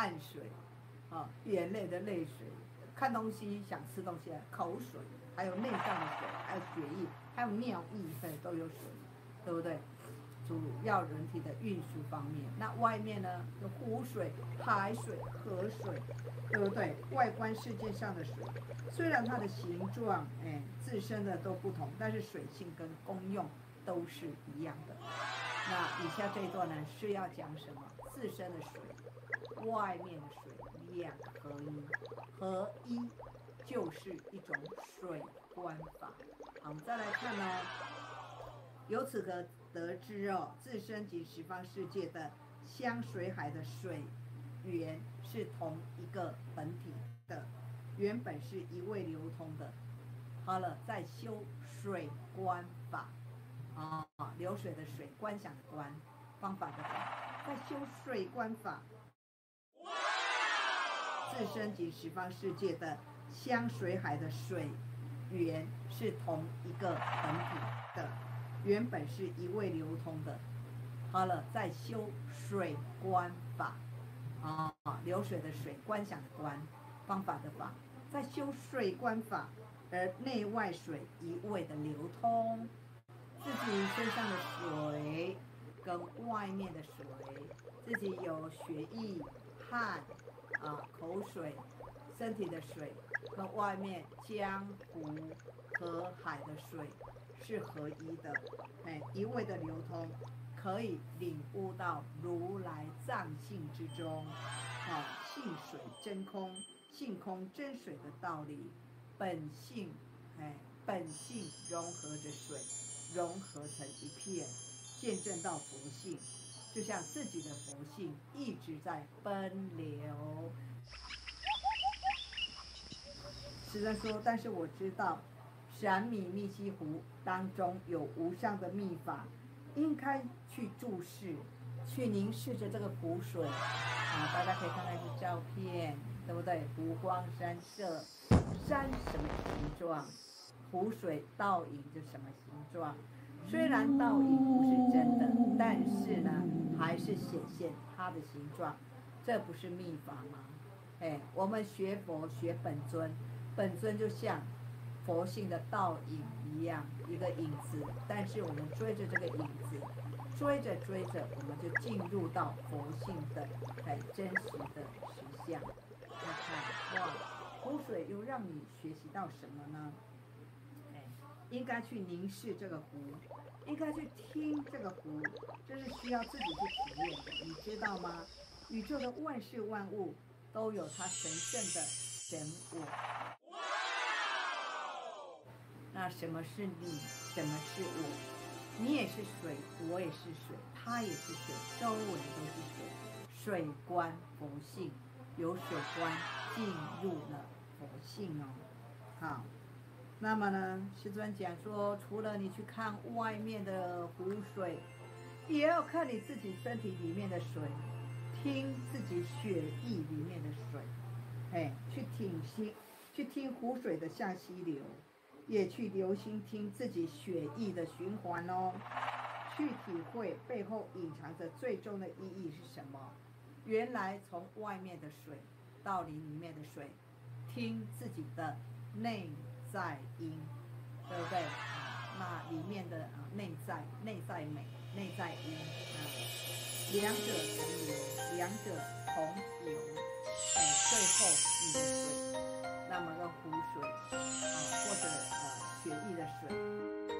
汗水，眼泪的泪水，看东西想吃东西，口水，还有内脏的水，还有血液，还有尿液，都有水，对不对？主要人体的运输方面，那外面呢有湖水、海水、河水，对不对？外观世界上的水，虽然它的形状，自身的都不同，但是水性跟功用都是一样的。那以下这一段呢是要讲什么？自身的水，外面的水，两合一，合一就是一种水观法。好，我们再来看呢。由此可得知自身及十方世界的香水海的水源是同一个本体的，原本是一味流通的。好了，在修水观法流水的水，观想的观，方法的法，在修水观法。自身及十方世界的香水海的水源是同一个本体的。原本是一味流通的，好了，在修水观法流水的水，观想的观，方法的法，在修水观法，而内外水一味的流通，自己身上的水跟外面的水，自己有血液、汗口水，身体的水跟外面江湖、河海的水是合一的，一味的流通，可以领悟到如来藏性之中，性水真空，性空真水的道理，本性融合着水，融合成一片，见证到佛性，就像自己的佛性一直在奔流。师尊说，但是我知道闪米密西湖当中有无上的秘法，应该去注视，去凝视着这个湖水大家可以看到一个照片，对不对？湖光山色，山什么形状，湖水倒影就什么形状。虽然倒影不是真的，但是呢，还是显现它的形状，这不是秘法吗？我们学佛学本尊，本尊就像佛性的倒影一样，一个影子，但是我们追着这个影子，追着追着，我们就进入到佛性的真实的实相。那看哇，湖水又让你学习到什么呢？应该去凝视这个湖，应该去听这个湖，这是需要自己去体验的，你知道吗？宇宙的万事万物都有它神圣的神我。那什么是你？什么是我？你也是水，我也是水，他也是水，周围都是水。水观佛性，由水观进入了佛性好。那么呢，师尊讲说，除了你去看外面的湖水，也要看你自己身体里面的水，听自己血液里面的水，去听湖水的向西流，也去留心听自己血液的循环去体会背后隐藏着最终的意义是什么。原来从外面的水到你里面的水，听自己的内在音，对不对？那里面的内在美、内在音两者同流，两者同流，最后你的水，那么个湖水或者血液的水。